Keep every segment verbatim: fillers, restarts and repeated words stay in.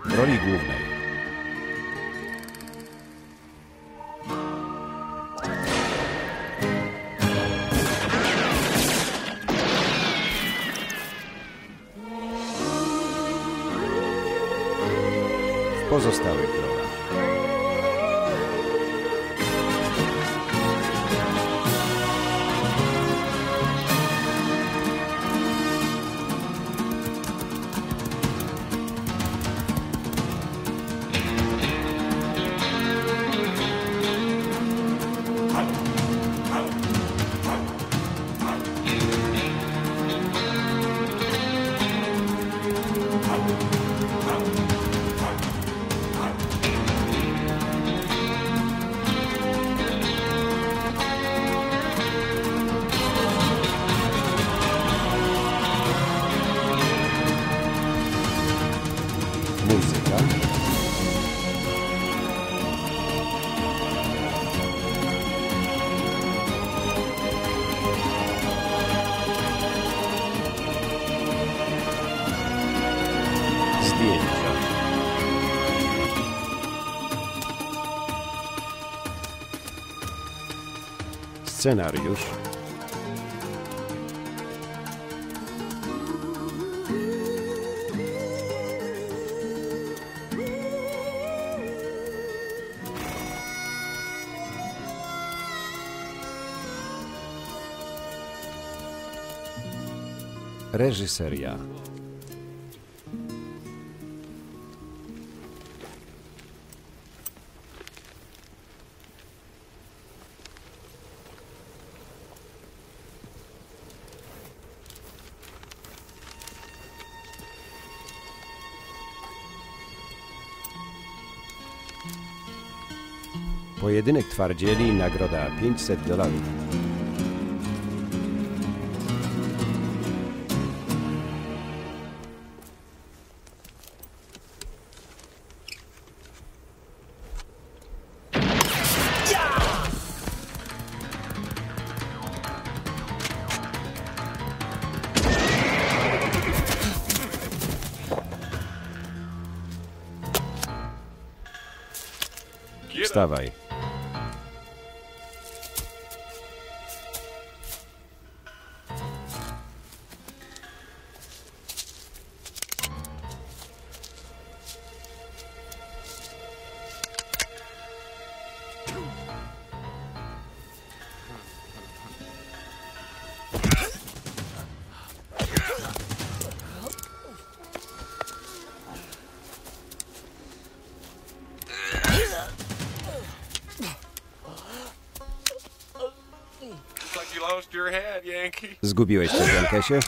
w roli głównej. W pozostałych rolach muzyka, zdjęcia, scenariusz, reżyseria. Pojedynek twardzieli, nagroda pięćset dolarów. Wstawaj. Zgubiłeś coś w Jankesie?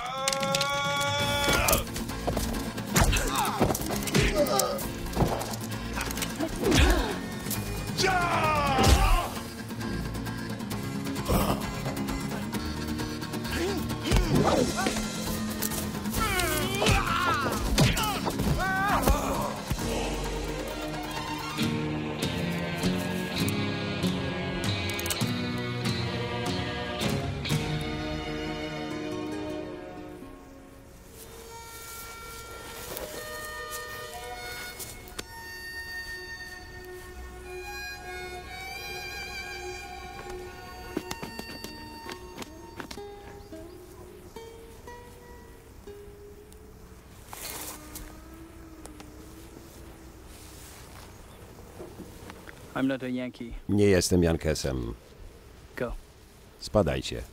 I'm not a Yankee. Nie jestem Jankesem. Go. Spadajcie.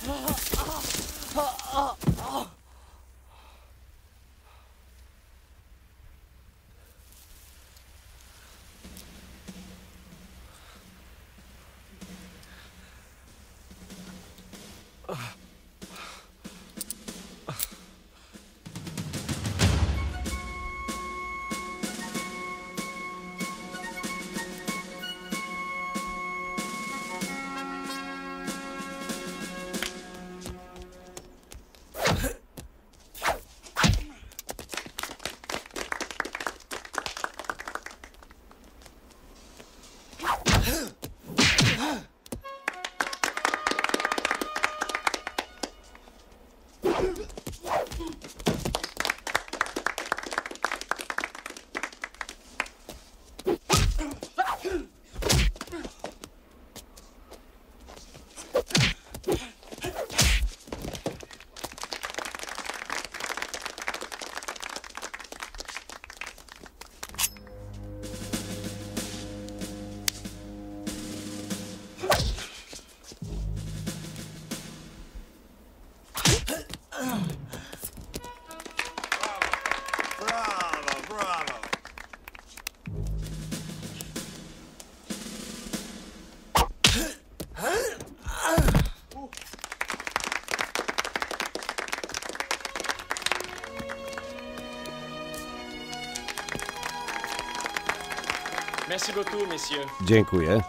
Merci beaucoup, messieurs. Dziękuję.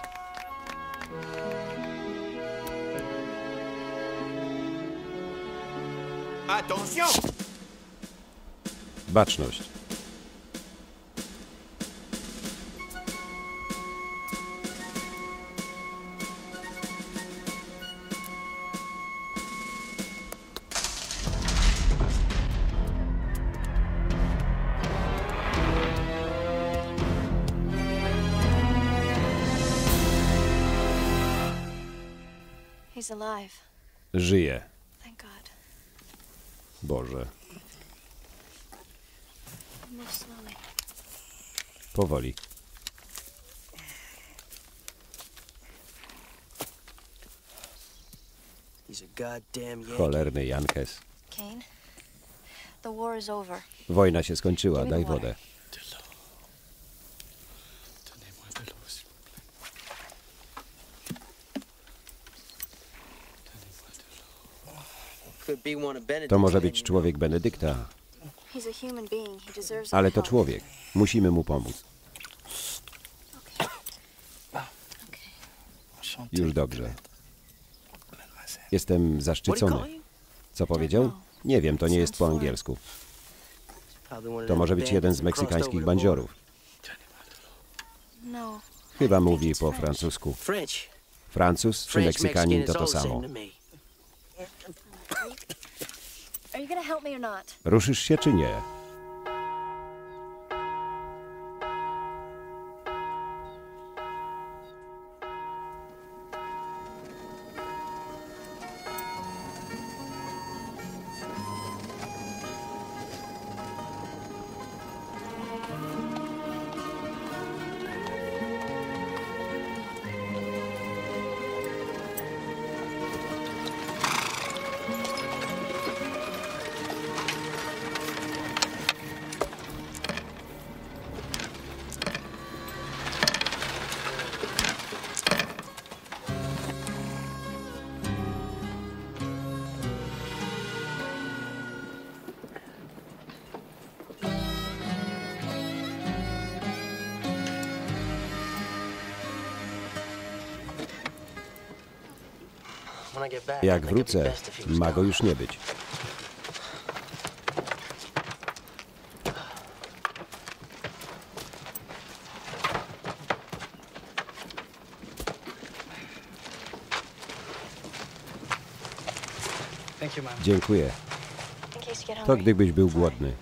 Attention! Baczność. He's alive. Żyje. Thank God. Boże. Move slowly. Powoli. He's a goddamn Yankee. Cholerny Jankes. Kane, the war is over. Wojna się skończyła, daj wodę. Could be one of Benedict's To może men, być człowiek Benedykta, He's a human being. He deserves ale our to help. człowiek. Musimy mu pomóc. Okay. Okay. Już dobrze. Jestem zaszczycony. Co powiedział? Nie wiem, to nie jest po angielsku. To może być jeden z meksykańskich bandziorów. No. Chyba mówi po francusku. French. Francuz czy French Meksykanin Mexican to is to all the samo. same to me. Are you gonna help me or not? Ruszysz się czy nie? When I get back, I Jak think it'd be wrócę, best if he was ma go gone. już nie być. Thank you, ma'am. Dziękuję. In case you get To hungry. gdybyś był głodny.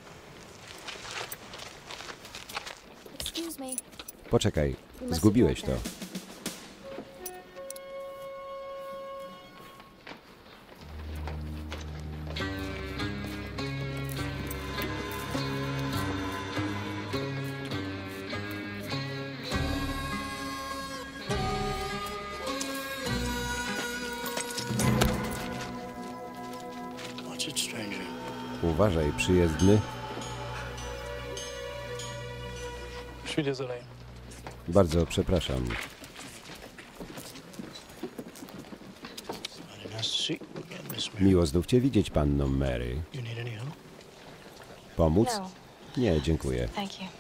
Excuse me. Poczekaj, zgubiłeś to. Watch it, stranger. Uważaj, przyjezdny. Je suis désolé. Bardzo przepraszam. Very nice to see you again, Miss Mary. Miło znów cię widzieć, panno Mary. You need any help? Pomóc? No, Nie, dziękuję. thank you.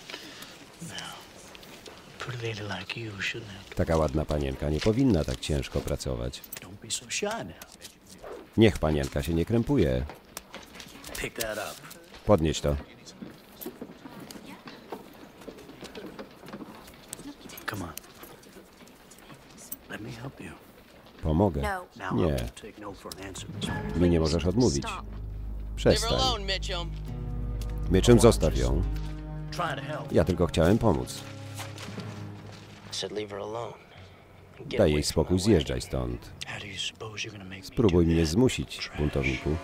Pretty lady like you shouldn't have. Taka ładna panienka nie powinna tak ciężko pracować. Don't be so shy now. Niech panienka się nie krępuje. Pick that up. Podnieś to. Come on. Let me help you. Pomogę. No. Now Nie. I won't take no for an answer, Miss Mary. Mi nie możesz odmówić. Stop. Leave her Przestań. alone, Mitchum. Myczym zostaw ją. Try to help. Ja tylko chciałem pomóc. I said leave her alone. Get Daj away jej from spokój, my zjeżdżaj stąd. How do you suppose you're gonna make me Spróbuj do mnie that? zmusić, buntowniku.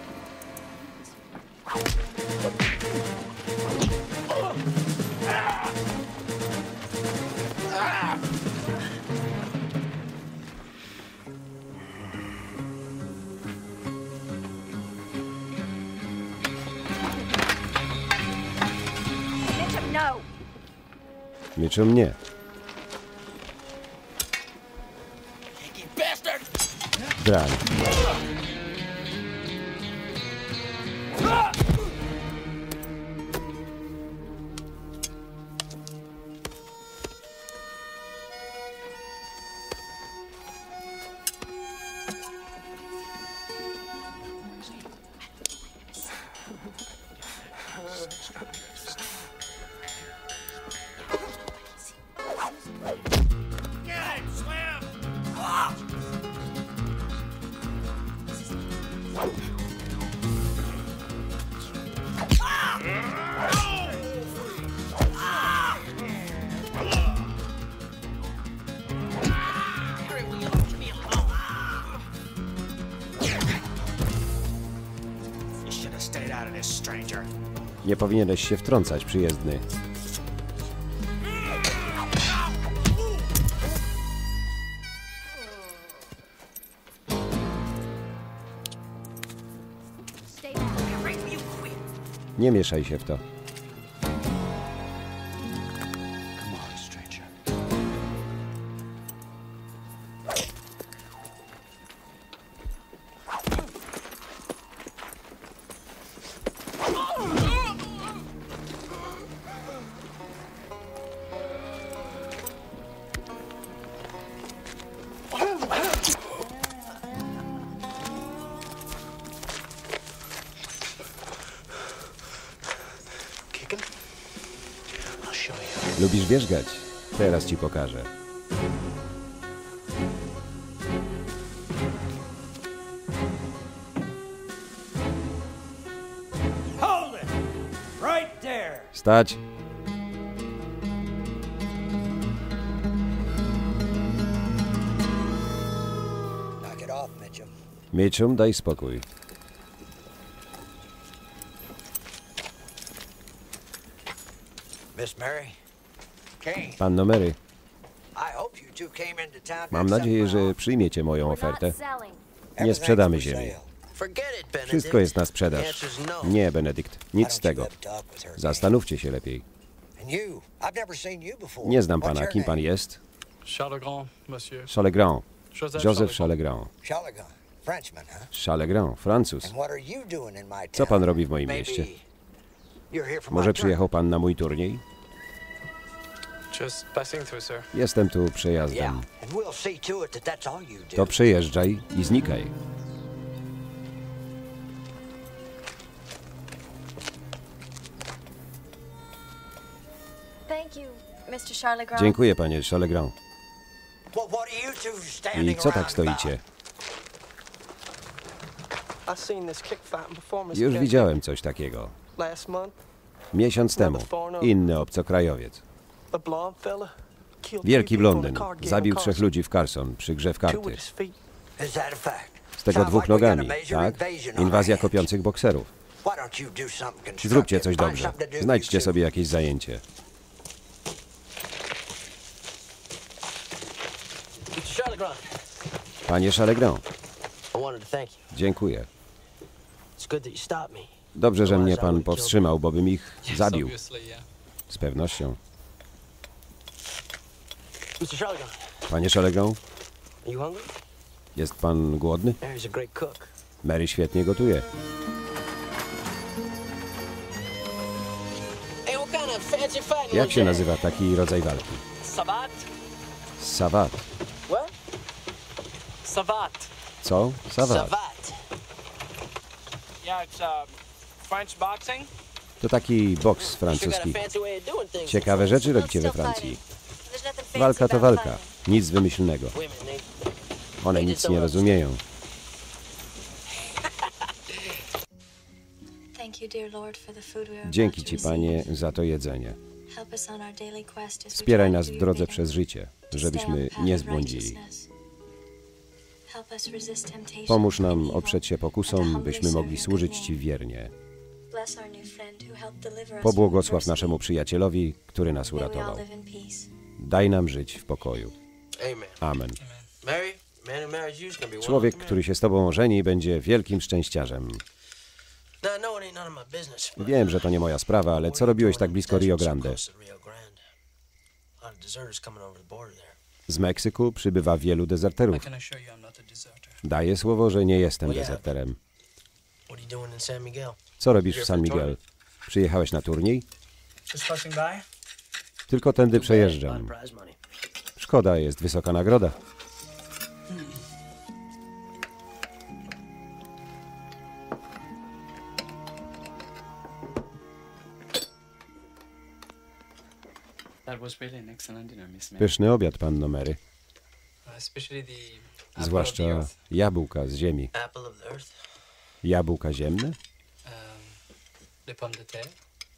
Mitchum, no! Myczym nie. Drań. You should have stayed out of this, stranger. Nie powinieneś się wtrącać, przyjezdny. Stay back. Nie mieszaj się w to. Come on, stranger. Kick him? I'll show you. Lubisz wierzgać? Teraz ci pokażę. Hold it! Right there! Stać! Knock it off, Mitchum. Mitchum, daj spokój. Miss Mary? Kane, Panno Mary, I hope you two came into town to mam accept nadzieję, my że offer. przyjmiecie moją We're ofertę. not selling. Nie sprzedamy Everything's for ziemi. sale. Forget it, Benedict. Wszystko jest na The sprzedaż. answer's no. Nie, Benedykt, Why nic don't z you tego. have a talk with her, Kane? Zastanówcie się lepiej. And you, I've never seen you before. Nie znam What's pana. your Kim pan name? jest? Charles Grand, monsieur. Chalegrand. Joseph, Józef Chalegrand. Chalegrand. Chalagon, Frenchman, huh? Chalegrand, Francuz. And what are you doing in my town? Co pan robi w moim Maybe mieście? you're here for my Może tournament. przyjechał pan na mój turniej? Just passing through, sir. Jestem tu Yeah, przejazdem. and we'll see to it that that's all you do. To przyjeżdżaj i znikaj. Thank you, mister Charlegrand. Dziękuję, panie Chalegrand. Well, what are you two I standing co tak around stoicie? I seen this kick fighting before, Miss Już Kennedy. widziałem coś takiego. Last month, Miesiąc temu. Inny obcokrajowiec. a blonde fella killed Wielki three people in a blondyn card game zabił in trzech Carson. ludzi w Carson przy grze w Two karty. with his feet. Is that a fact? Z tego Sounds dwóch like we got a nogami, major tak? invasion on Inwazja our hands. kopiących bokserów. Why don't you do something constructive? Zróbcie coś Find dobrze. something to do, Znajdźcie you two. sobie jakieś zajęcie. Charlotte Grant, Panie Chalegrand, I wanted to thank you. dziękuję. It's good that you stopped me. Dobrze, że mnie pan powstrzymał, bo bym ich zabił. Obviously, yeah. Z pewnością. mister Charlegon, Panie Charlegon, are you hungry? jest pan głodny? Mary's a great cook. Mary świetnie gotuje. Hey, what kind of fancy fighting Jak was się that? nazywa taki rodzaj walki? Savat? Savat. What? Savat. Co? Savat. Savat. Yeah, it's uh, French boxing. To taki boks You sure got a francuski. fancy way of doing things. Ciekawe rzeczy robicie we Francji. Walka to walka. Nic wymyślnego. Women, they One nic nie rozumieją. Dzięki Ci, Panie, za to jedzenie. Wspieraj nas w drodze przez życie, żebyśmy nie zbłądzili. Pomóż nam oprzeć się pokusom, byśmy mogli służyć Ci wiernie. Pobłogosław naszemu przyjacielowi, który nas uratował. Daj nam żyć w pokoju. Amen. Amen. Mary, man who marries you is gonna be one Człowiek, lucky man. który się z Tobą ożeni, będzie wielkim szczęściarzem. Now, I know it ain't none of my business, but, Wiem, że to nie moja sprawa, ale co robiłeś tak blisko Rio Grande? A lot of deserters coming over the border there. Z Meksyku przybywa wielu I dezerterów. can assure you I'm not a deserter. Daję słowo, że nie jestem dezerterem. What are you doing in San Miguel? Co robisz w San Miguel? Przyjechałeś na turniej? Just passing by? Tylko tędy A lot przejeżdżam. of prize money. Szkoda, jest wysoka nagroda. That was really an excellent dinner, Miss Mary. Pyszny obiad, panno Mary. Uh, especially the apple of the Zwłaszcza earth. jabłka z ziemi. Apple of the earth. Jabłka ziemne? Um, les pommes de terre.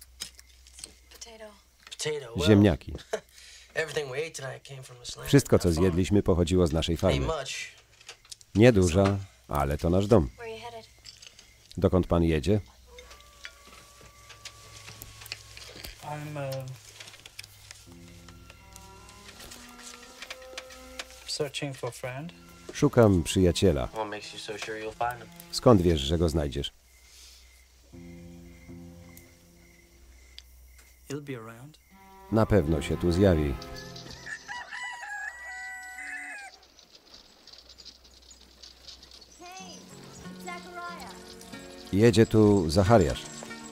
Potato. Well, Ziemniaki. everything we ate tonight came from this land. Wszystko, co Our farm. zjedliśmy, pochodziło z naszej Ain't farmy. much. Nieduża, ale to nasz dom. Dokąd pan jedzie? I'm uh, searching for a friend. Szukam przyjaciela. What makes you so sure you'll find him? Skąd wiesz, że go znajdziesz? He'll be around. Na pewno się tu zjawi. Jedzie tu Zachariasz.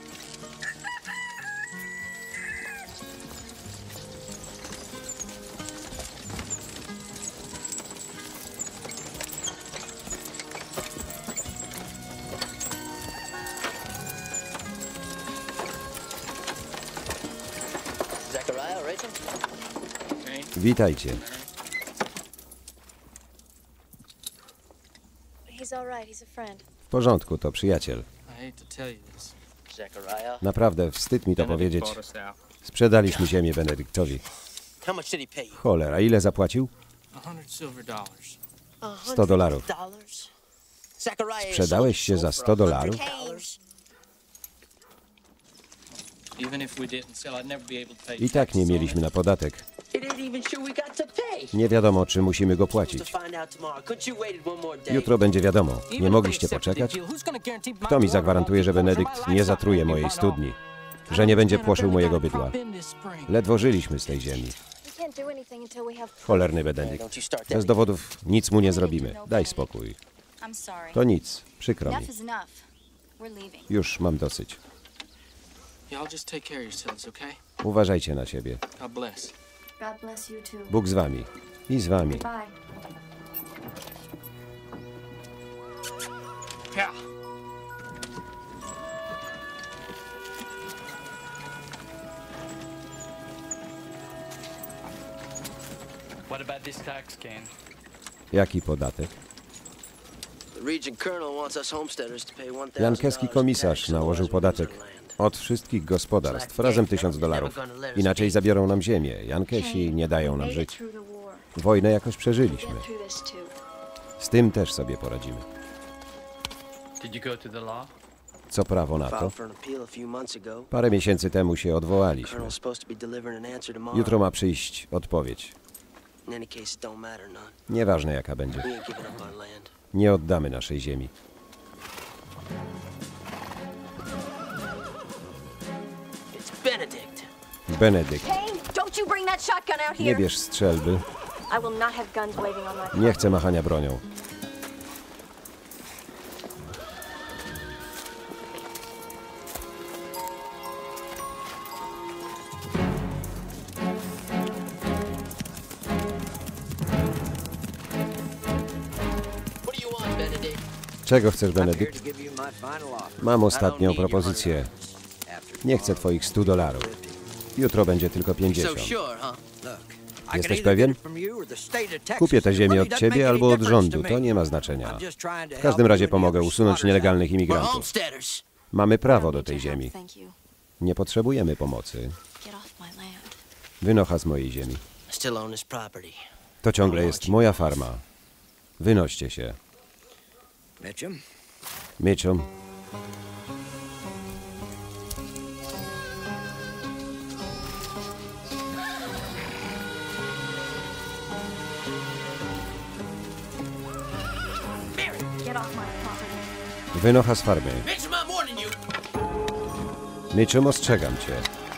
Zachariah, Rachel? Witajcie. He's all right. He's a friend. W porządku, to przyjaciel. I hate to tell you this. Zachariah? Naprawdę, wstyd mi to powiedzieć. Sprzedaliśmy ziemię Benedyktowi. How much did he pay you? Cholera, ile zapłacił? A hundred silver dollars. sto dolarów. Dollars? Zachariah ain't Sprzedałeś sold się his za soul sto for a dolarów? hundred dollars. Even if we didn't sell, I'd never be able to pay I tak nie mieliśmy na podatek. It ain't even sure we got to pay. Nie wiadomo, czy musimy go To płacić. find out tomorrow. Couldn't you wait one more day? Jutro będzie wiadomo. Nie mogliście poczekać? Kto mi zagwarantuje, że Benedykt nie zatruje mojej studni? Że nie będzie płoszył mojego bydła? Ledwo żyliśmy z tej ziemi. We can't do anything until we have Cholerny Benedykt. Don't you start Bez that. dowodów nic mu nie zrobimy. Daj spokój. I'm sorry. To nic. Przykro mi. Enough is enough. We're leaving. Już mam dosyć. Y'all just take care of yourselves, okay? Uważajcie na siebie. God bless. God bless you too. Bóg z wami. I z wami. Bye. Yeah. What about this tax, Kane? Jaki podatek? The region colonel wants us homesteaders to pay one thousand Jankeski komisarz nałożył podatek od wszystkich gospodarstw razem tysiąc dolarów. Inaczej zabiorą nam ziemię. Jankesi nie dają nam żyć. Wojnę jakoś przeżyliśmy. Z tym też sobie poradzimy. Did you go to the law? Co prawo na to? Filed for an appeal a few months ago. Parę miesięcy temu się odwołaliśmy. Colonel's supposed to be delivering an answer tomorrow. Jutro ma przyjść odpowiedź. In any case, it don't matter none. Nieważne jaka będzie. We ain't giving up our land. Nie oddamy naszej ziemi. Benedykt, Kane, don't you bring that shotgun out nie here. bierz strzelby. I will not have guns waving on my Nie chcę machania bronią. What do you want, Benedict? Czego chcesz, I'm here Benedykt? to give you my final offer. Mam ostatnią propozycję. Nie chcę twoich stu dolarów. Jutro będzie tylko So pięćdziesiąt. sure, huh? Look, I can Jesteś either pewien? get it from you or the state of Texas. Kupię tę It ziemię really od doesn't ciebie make any albo od difference rządu, to to me. nie ma znaczenia. I'm just trying to W każdym help razie you and pomogę your usunąć squatters nielegalnych We're imigrantów. homesteaders. Mamy prawo I do need tej your help, ziemi. thank you. Nie potrzebujemy pomocy. Get off my land. Wynocha z mojej ziemi. I still own this property. To ciągle jest moja farma. Wynoście się. Mitchum, Mitchum, Get off my property. wynocha z farmy. Mitchum, I'm warning you. Mitchum, ostrzegam cię.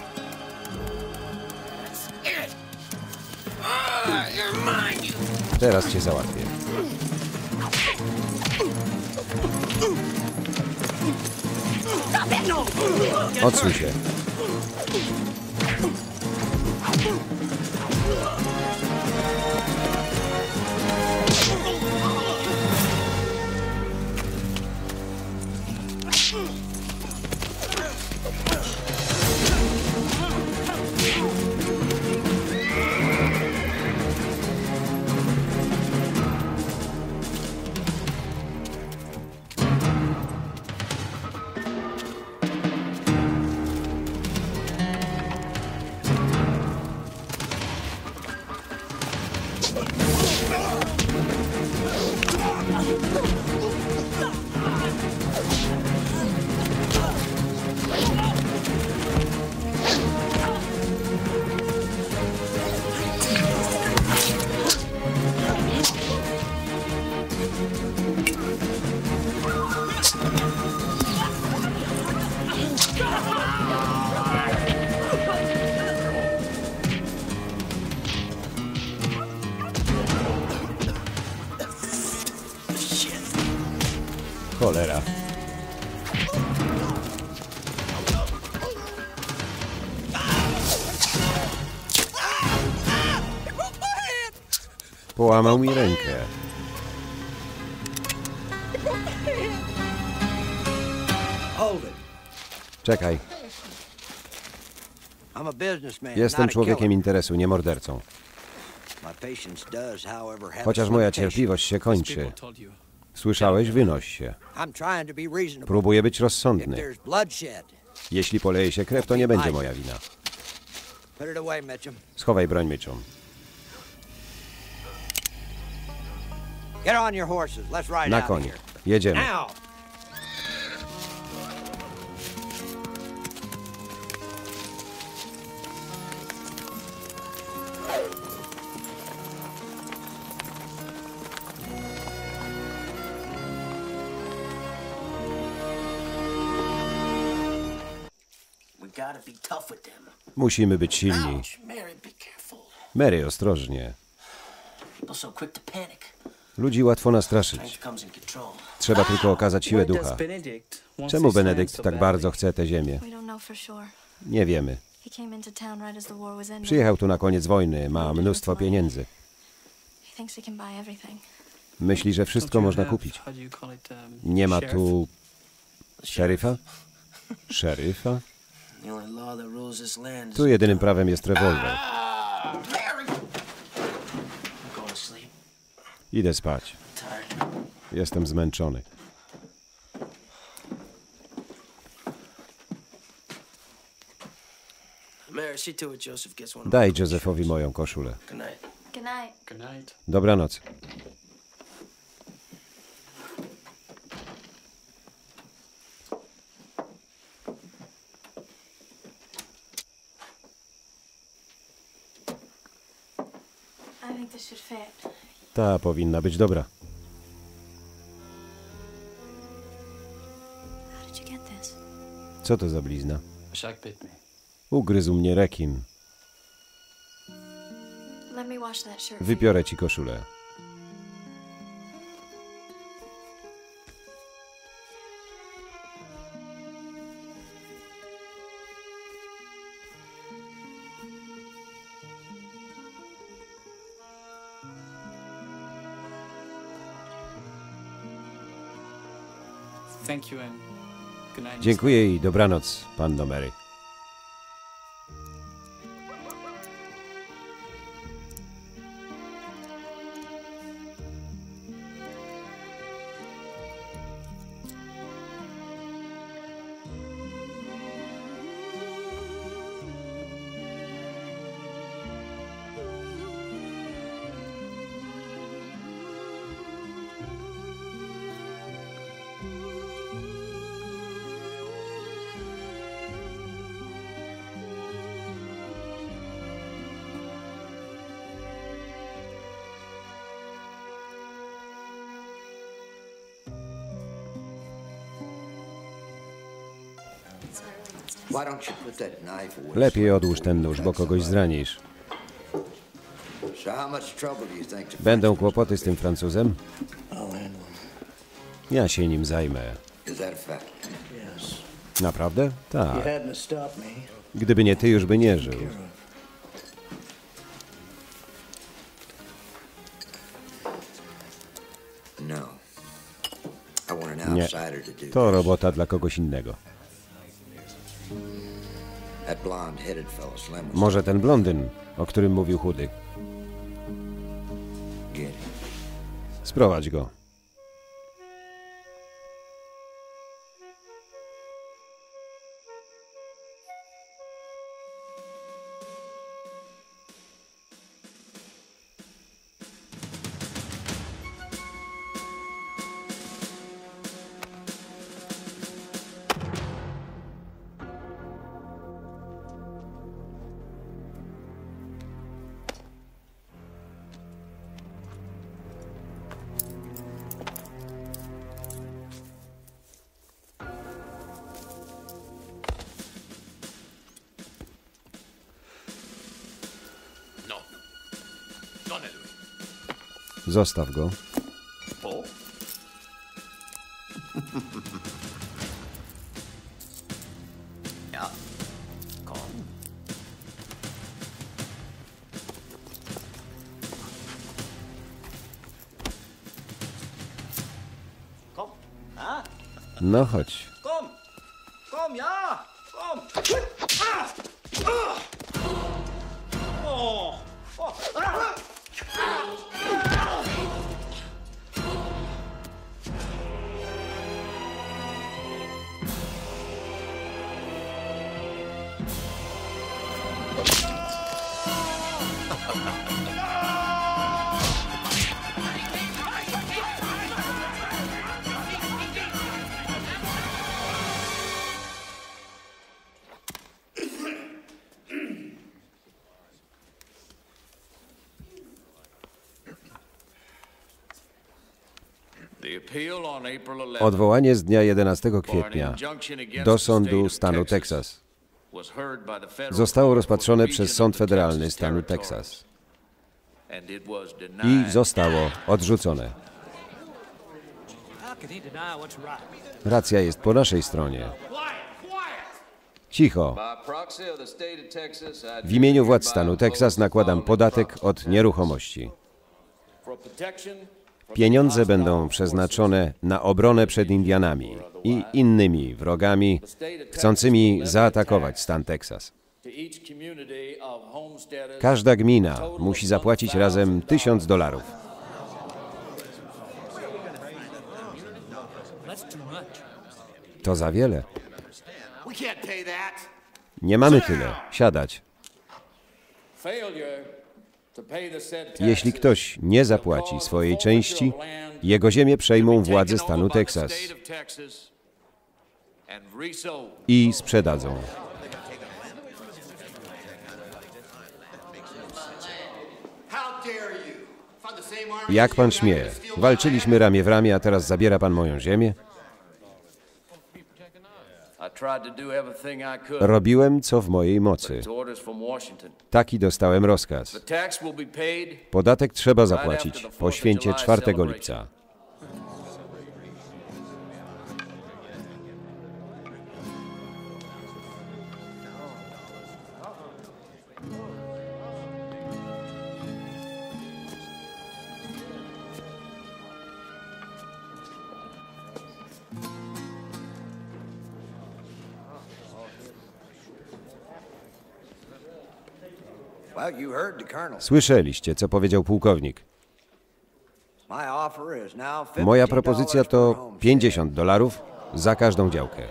Ah, you're mine, you. Teraz cię załatwię. Odsuń się. Cholera. Połamał mi rękę. hold it. Czekaj, I'm a businessman, jestem not a człowiekiem killer. interesu, nie mordercą. My patience does, however, have Chociaż its moja limitations. cierpliwość się kończy. People told you. Słyszałeś? Wynoś się. I'm trying to be reasonable. Próbuję być If rozsądny. there's bloodshed, Jeśli poleje się krew, to nie będzie moja wina. put it away, Mitchum. Schowaj broń, Mitchum. Get on your horses. Let's ride Na out of konie. here. Jedziemy. Now! We gotta be tough with them. Musimy być silni. Ouch, Mary, be careful. Mary, ostrożnie. People so quick to panic. Ludzi łatwo nastraszyć. Strength comes in control. Trzeba tylko okazać siłę Why does ducha. Benedict want Czemu this land Benedykt so tak badly? bardzo chce tę ziemię? We don't know for sure. Nie wiemy. He came into town right as the war was ending. Przyjechał tu na koniec wojny, ma mnóstwo pieniędzy. He thinks he can buy everything. Myśli, że Don't wszystko you można have- kupić. how do you call it, um, Nie ma sheriff? tu szeryfa? Szeryfa? The only law that rules this land is Tu jedynym prawem jest rewolwer. Mary. I'm going to sleep. Idę spać. Tired. Jestem zmęczony. Mary, see to it Joseph gets one of Daj my Józefowi moją koszulę. Good night. Good night. Good night. Dobranoc. I think this should fit. Ta powinna być dobra. How did you get this? Co to za blizna? A shark bit me. Ugryzł mnie rekin. Let me wash that shirt. for you. Wypiorę ci koszulę. Thank you and good night. Dziękuję i dobranoc, panno Mary. Why don't you put that knife away? Lepiej odłóż ten nóż, bo kogoś zranisz. So how much trouble do you think to Będą kłopoty z tym Francuzem? I'll handle him. Ja się nim zajmę. Is that a fact? Yes. Naprawdę? You Tak. hadn't stopped me. Gdyby nie ty, już by nie żył. No. I want an Nie. outsider to do To this. robota dla kogoś innego. That blonde-headed fellow Slim was Może ten blondyn, o którym mówił chudy. get him. Sprowadź go. No. Donnelly. Zostaw go. Paul? Ja. Kom. Kom. Ah, No chodź. kom. Kom, ja. Kom. Ah. Oh. Oh. Ah. Odwołanie z dnia jedenastego kwietnia do sądu stanu Teksas zostało rozpatrzone przez Sąd Federalny stanu Teksas i zostało odrzucone. Racja jest po naszej stronie. Cicho. W imieniu władz stanu Teksas nakładam podatek od nieruchomości. Pieniądze będą przeznaczone na obronę przed Indianami i innymi wrogami chcącymi zaatakować stan Teksas. Każda gmina musi zapłacić razem tysiąc dolarów. To za wiele. Nie mamy tyle. Siadać. Jeśli ktoś nie zapłaci swojej części, jego ziemię przejmą władze stanu Teksas i sprzedadzą. Jak pan śmie? Walczyliśmy ramię w ramię, a teraz zabiera pan moją ziemię? I tried to do everything I could. Robiłem, co w mojej mocy. It's orders from Washington. Taki dostałem rozkaz. The tax will be paid. Podatek trzeba zapłacić po święcie czwartego lipca. Well, you heard the colonel. Słyszeliście, co powiedział pułkownik. My offer is now Moja fifteen propozycja dollars per to homestead. pięćdziesiąt dolarów za każdą działkę.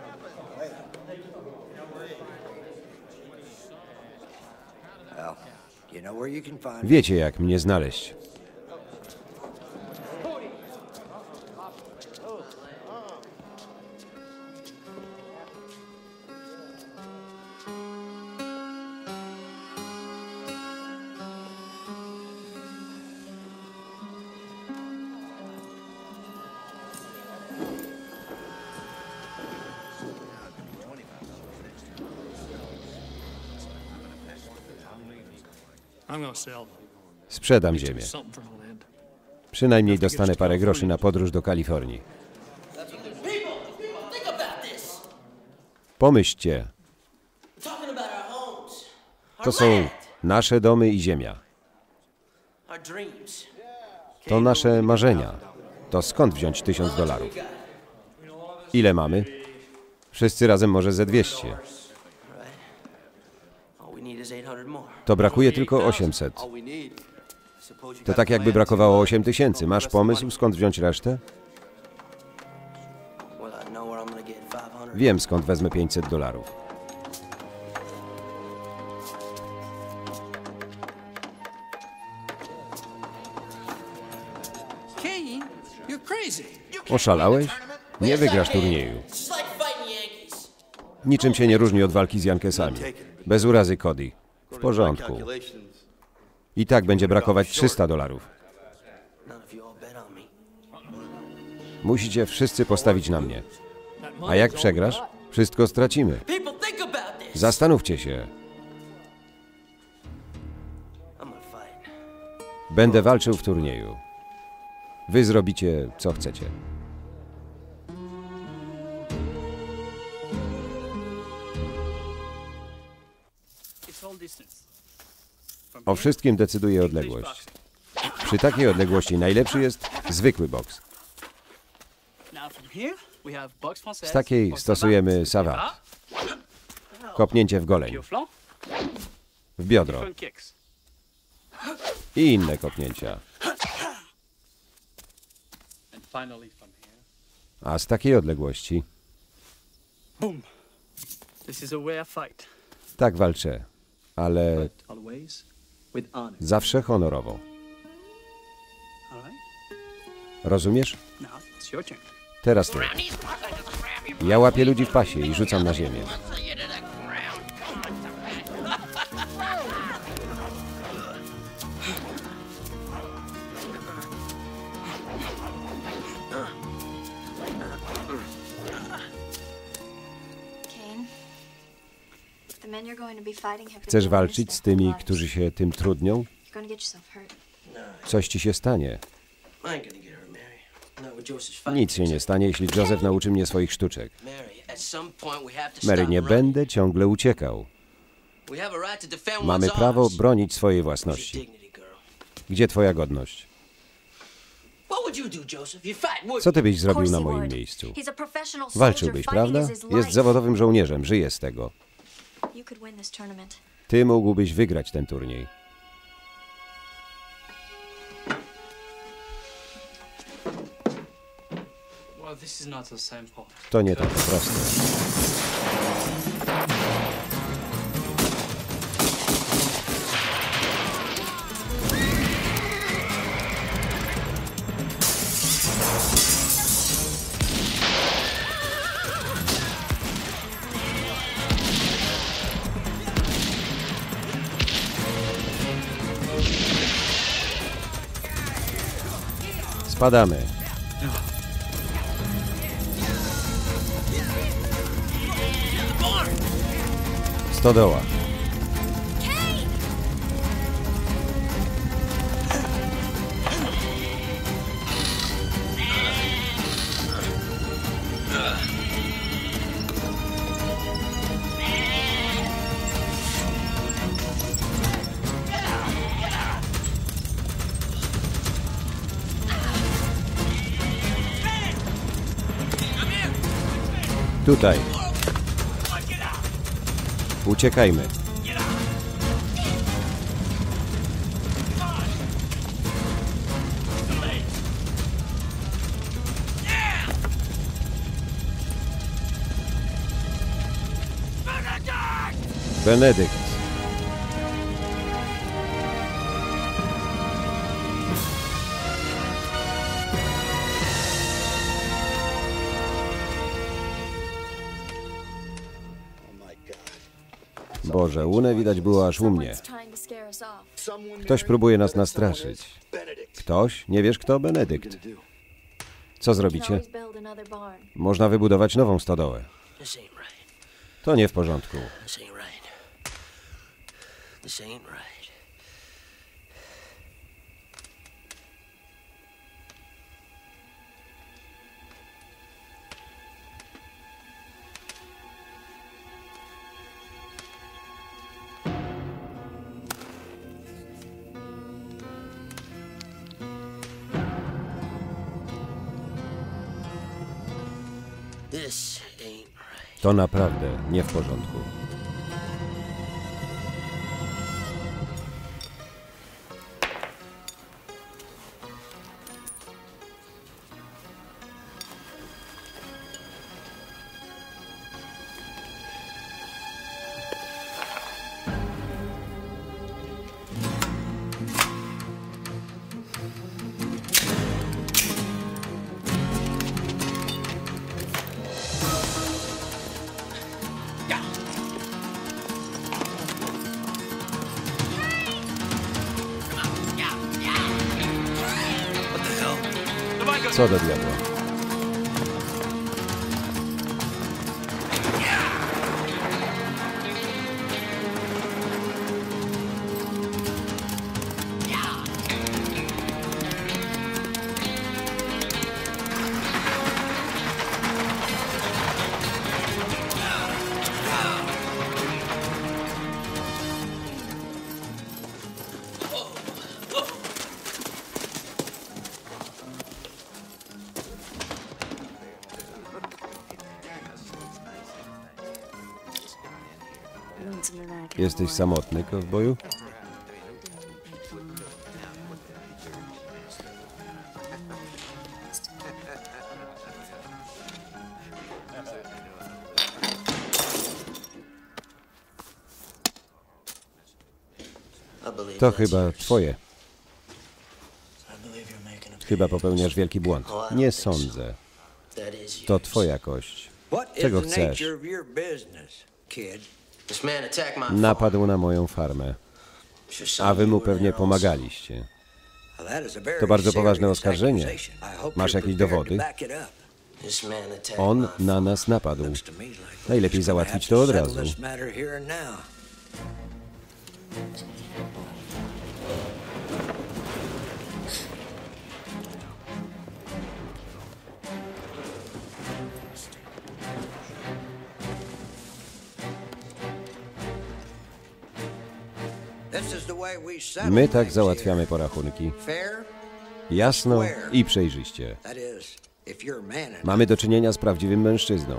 Well, you know where you can find me. Wiecie, jak mnie znaleźć. I'm gonna sell Sprzedam ziemię. something for the land. Przynajmniej dostanę parę groszy na podróż do Kalifornii. Think about this. Pomyślcie, We're talking about our homes, our to są land, nasze domy i ziemia. our dreams. To nasze marzenia. To skąd wziąć tysiąc dolarów? Ile mamy? Wszyscy razem może ze dwieście. All we need is eight hundred more. To brakuje tylko osiemset. All we need. Suppose you To got tak a jakby plan brakowało to, uh, osiem tysięcy. Masz pomysł, skąd wziąć resztę? Well, I know where I'm gonna get five hundred. Wiem, skąd wezmę pięćset dolarów. Kane, you're crazy. Oszalałeś? Nie wygrasz turnieju. It's like fighting Yankees. Niczym się nie różni od walki z Jankesami. Bez urazy, Cody. W porządku. I tak będzie brakować trzysta dolarów. None of you all bet on me. Musicie wszyscy postawić na mnie. That A money's jak all przegrasz? we got. Wszystko stracimy. People, think about this. Zastanówcie się. I'm gonna fight. Będę walczył w turnieju. Wy zrobicie, co chcecie. It's all distance. From O here, wszystkim decyduje English odległość. boxing. Przy takiej odległości najlepszy jest zwykły boks. Now from here, we have box française, Z takiej box stosujemy savate, savate. Kopnięcie w goleń, pied au flanc, w biodro front kicks. i inne kopnięcia. And finally from here. A z takiej odległości Boom. This is the way I fight. tak walczę, ale Always with honor. zawsze honorowo. All right? Rozumiesz? Now it's your turn. Teraz ty. Ja łapię ludzi w pasie i rzucam na ziemię. Kane, the men you're going to be fighting have been Chcesz doing walczyć this z their tymi, whole którzy lives. się tym trudnią? You're going to get yourself hurt. Coś ci się stanie. I ain't gonna get hurt, Mary. Not with Joseph's fighting. Nic się nie stanie, jeśli Joseph nauczy mnie swoich sztuczek. Mary, at some point we have to Mary, stop nie running. będę ciągle uciekał. We have a right to defend Mamy one's prawo honors. bronić swojej Where's your własności. dignity, girl? Gdzie twoja godność? What would you do, Joseph? You'd fight, wouldn't Co ty you? byś Of zrobił course na he moim would. miejscu? He's a professional soldier. Walczyłbyś, Fighting prawda? is his Jest life. zawodowym żołnierzem, żyje z tego. You could win this tournament. Ty mógłbyś wygrać ten turniej. Well, this is not so simple. To nie tak proste. Spadamy. Stodoła. Tutaj. Uciekajmy. Benedykt. Boże, łunę widać było aż u mnie. Ktoś próbuje nas nastraszyć. Ktoś? Nie wiesz kto? Benedykt. Co zrobicie? Można wybudować nową stodołę. This ain't right. To nie w porządku. This ain't right. This ain't right. This ain't right. To naprawdę nie w porządku. Co do diabła? Jesteś samotny, kowboju? To chyba twoje. Chyba popełniasz wielki błąd. Nie sądzę. To twoja kość. Czego chcesz? This man attacked my farm. Napadł na moją farmę, a wy mu pewnie pomagaliście. To bardzo poważne oskarżenie. Masz jakieś dowody? This man attacked On my na nas napadł. Najlepiej załatwić to od razu. My tak załatwiamy porachunki. Jasno i przejrzyście. Mamy do czynienia z prawdziwym mężczyzną.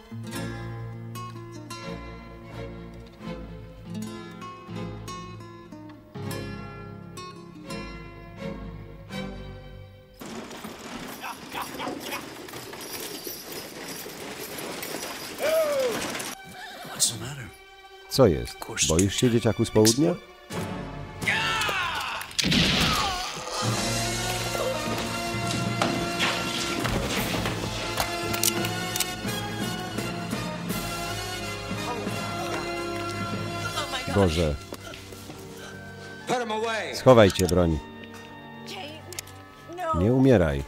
Co jest? Boisz się, dzieciaku z południa? Boże. Schowajcie broń. Nie umieraj.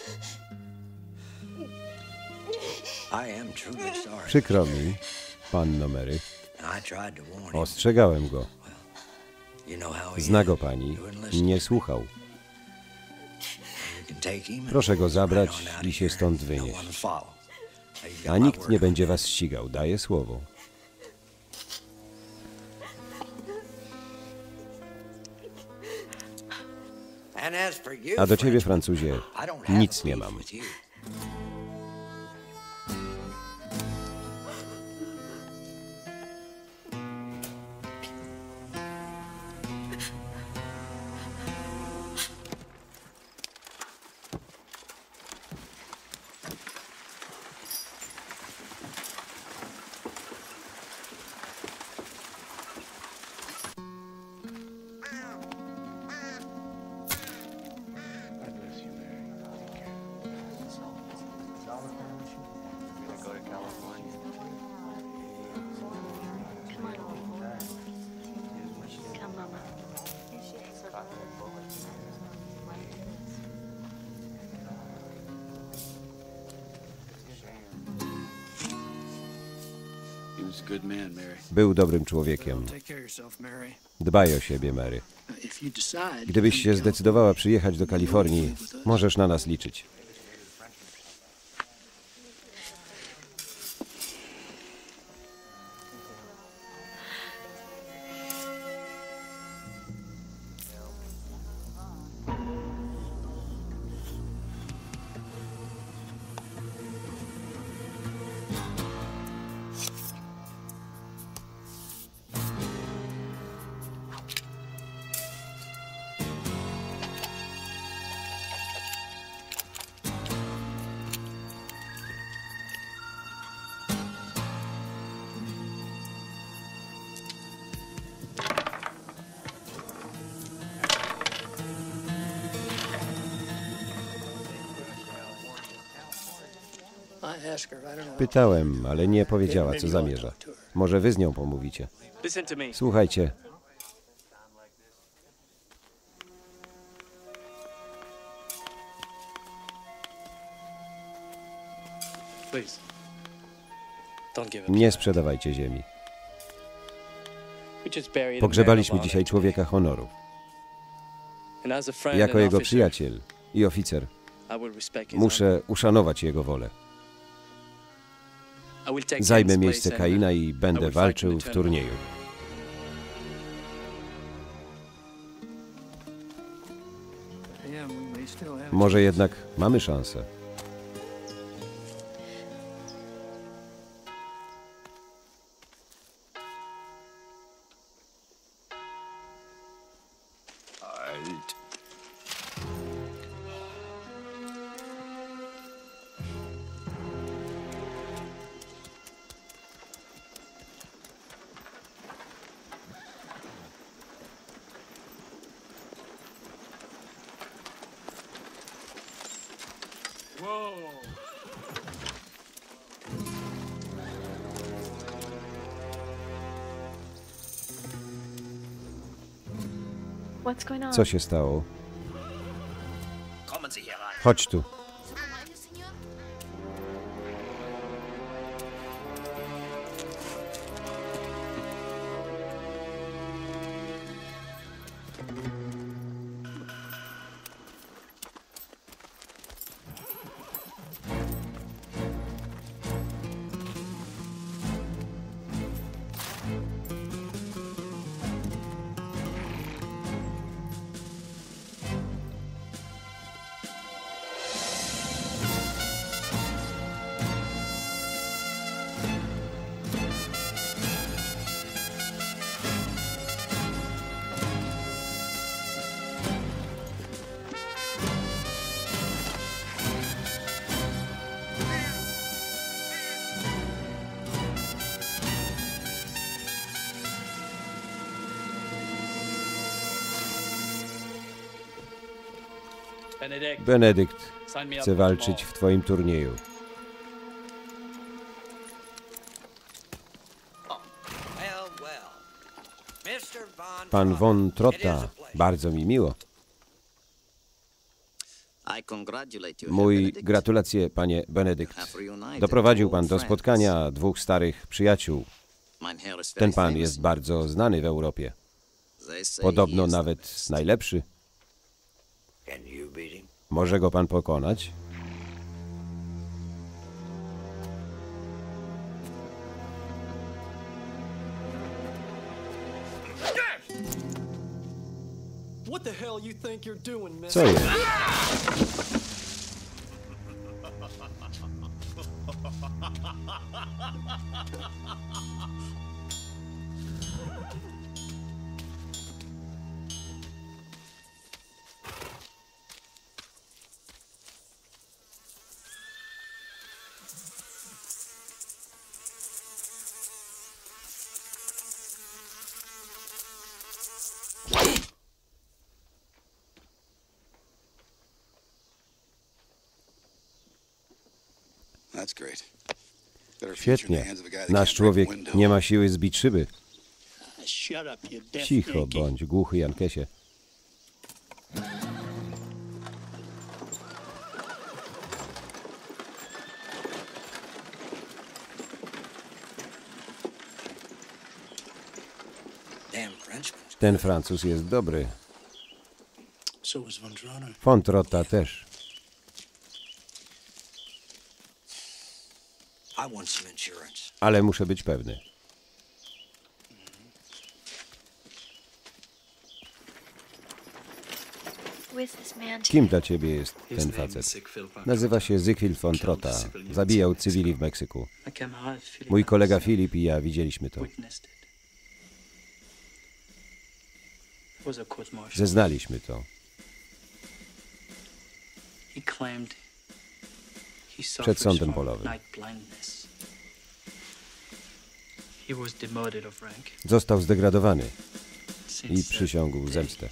I am truly sorry. Przykro mi, panno Mary. I tried to warn him. Ostrzegałem go. You know how he Zna go is. pani. You wouldn't listen. Nie słuchał. You can take him and Proszę go zabrać run on out i of się here. stąd No wynieść. one will follow. Now you got A my nikt word nie on będzie that. was ścigał, daję słowo. And as for you, A do ciebie, Frenchman, Francuzie, I don't have nic a nie beef mam. with you. Come, Mama. He was a good man, Mary. Był dobrym człowiekiem. Take care of yourself, Mary. Dbaj o siebie, Mary. If you decide, Gdybyś się zdecydowała przyjechać do Kalifornii, możesz na nas liczyć. I asked her, I don't know. Pytałem, ale nie powiedziała, co zamierza. Może wy z nią pomówicie. Listen to me. Słuchajcie, Please. Don't give up. nie sprzedawajcie ziemi. We just buried a Pogrzebaliśmy man of dzisiaj honor. człowieka honoru. And as a friend Jako and jego officer, przyjaciel i oficer I will respect his muszę uszanować jego wolę. honor. I will take Zajmę Ken's miejsce place and, Kaina uh, i I będę will fight in walczył the w turnieju. Yeah, we may still have a Może jednak mamy szansę. What's going on? Co się stało? Chodź tu. Benedict, Benedykt sign me up chce for walczyć tomorrow. w twoim turnieju. Well, well. mister Von Pan Trotta, von it is a Trotta, pleasure. bardzo mi miło. Mój gratulacje, panie Benedykt. Doprowadził pan do spotkania dwóch starych przyjaciół. Ten pan jest bardzo znany w Europie. Podobno nawet najlepszy. Może go pan pokonać? Co jest? Świetnie. Nasz człowiek nie ma siły zbić szyby. Cicho bądź, głuchy Jankesie. Ten Francuz jest dobry. Fontrota też. Ale muszę być pewny. Kim dla ciebie jest ten facet? Nazywa się Zygfil Fontrota. Zabijał cywili w Meksyku. Mój kolega Filip i ja widzieliśmy to. Zeznaliśmy to. Przed sądem polowym. Został zdegradowany i przysiągł zemstę.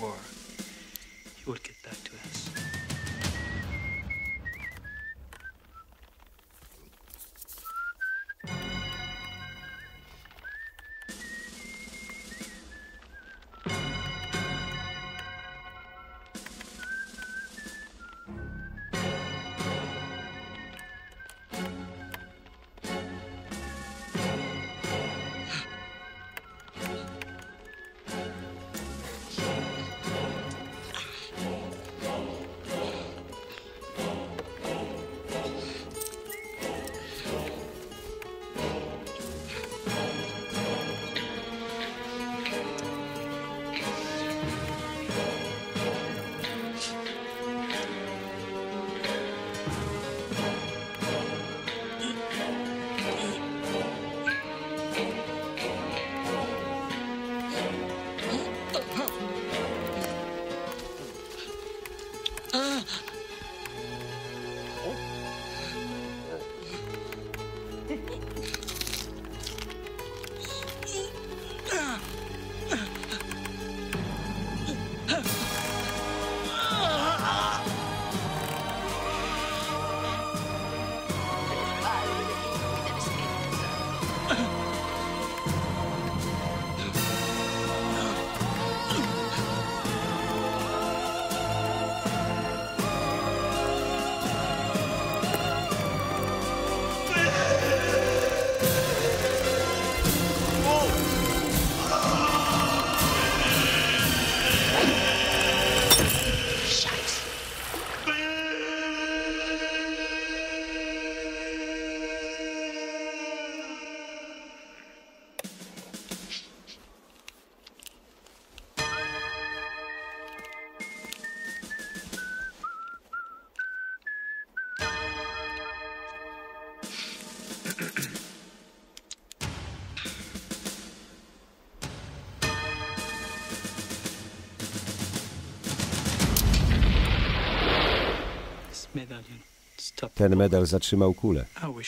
Ten medal zatrzymał kulę.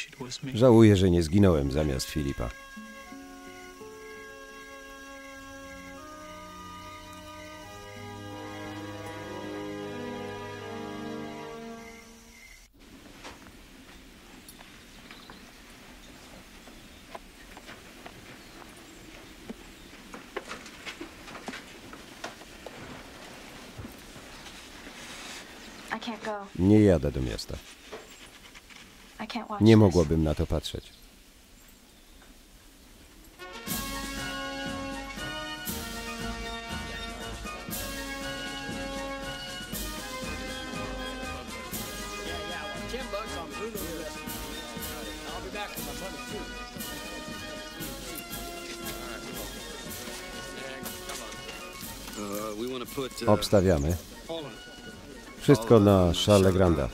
Żałuję, że nie zginąłem zamiast Filipa. I can't go. Nie jadę do miasta. I can't watch Nie this. mogłabym na to patrzeć. Obstawiamy. Wszystko na Charles Granda.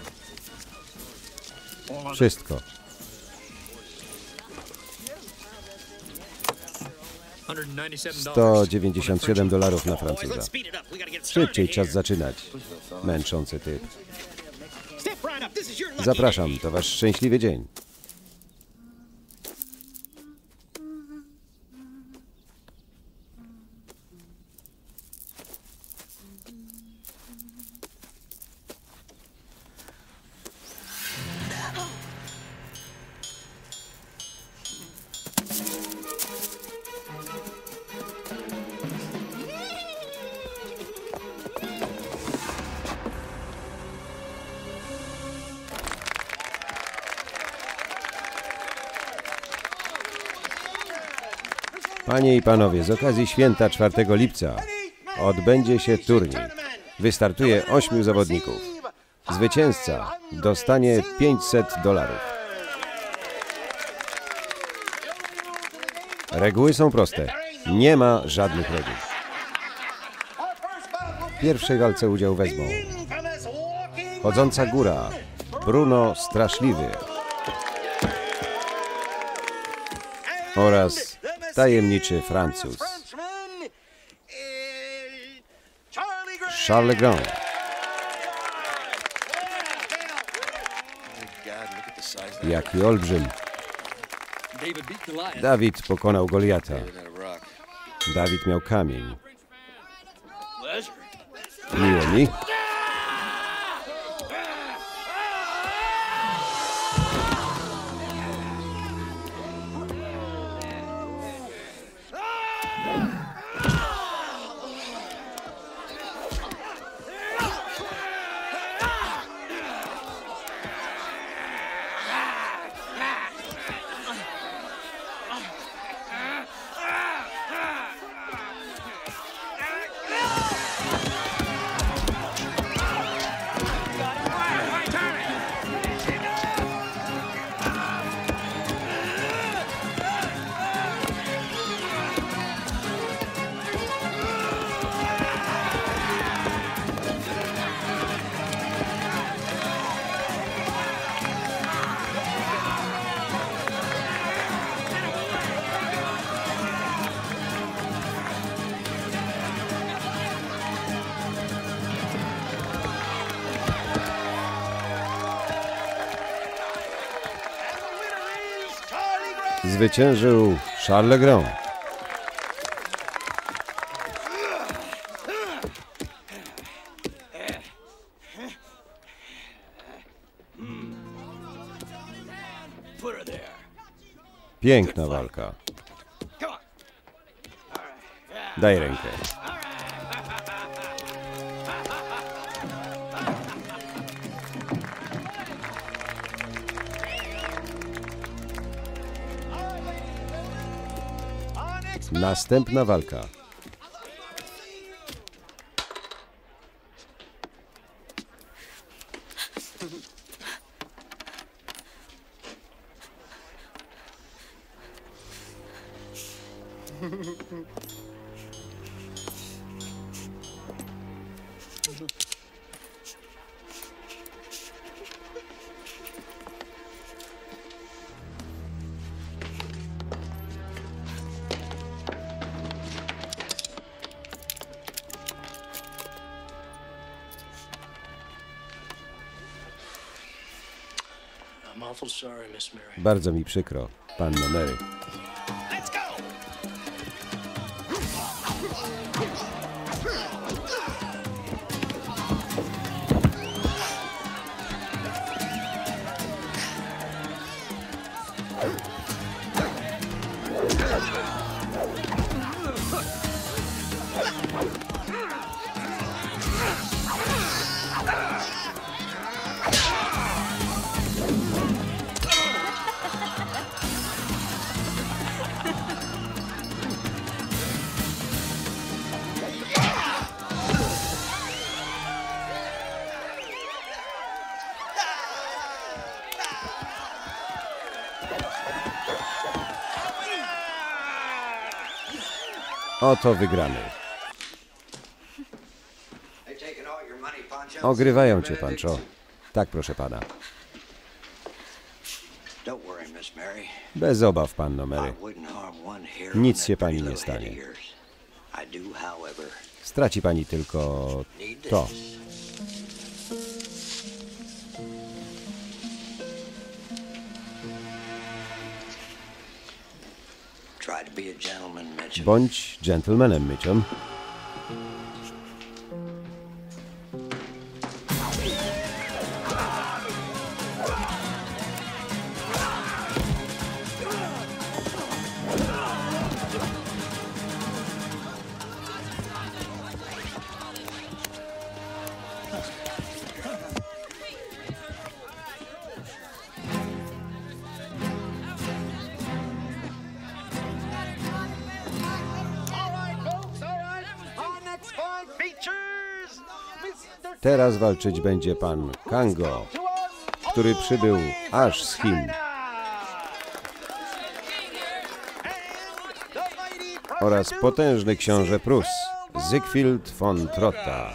Wszystko. sto dziewięćdziesiąt siedem dolarów na Francuza. Szybciej, czas zaczynać. Męczący typ. Zapraszam, to wasz szczęśliwy dzień. Panie i panowie, z okazji święta czwartego lipca odbędzie się turniej. Wystartuje ośmiu zawodników. Zwycięzca dostanie pięćset dolarów. Reguły są proste. Nie ma żadnych reguł. W pierwszej walce udział wezmą Chodząca Góra, Bruno Straszliwy oraz Tajemniczy Francuz, Charles Grand. Jaki olbrzym. Dawid pokonał Goliata. Dawid miał kamień. Miło mi. Zwyciężył Charles Grand. Piękna walka. Daj rękę. Następna walka. Bardzo mi przykro, panno Mary. Oto wygrany. They taking all your money, Pancho? Ogrywają cię, Pancho. Tak, proszę pana. Don't worry, Miss Mary. Bez obaw, panno Mary. I wouldn't harm one hair Nic on się that pani pretty nie little head stanie. of yours. I do, however, Straci pani tylko need to. this. Try to be a gentleman, Mitchell. Bądź dżentelmenem, Mitchum. Teraz walczyć będzie pan Kango, który przybył aż z Chin. Oraz potężny książę Prus, Siegfried von Trotta.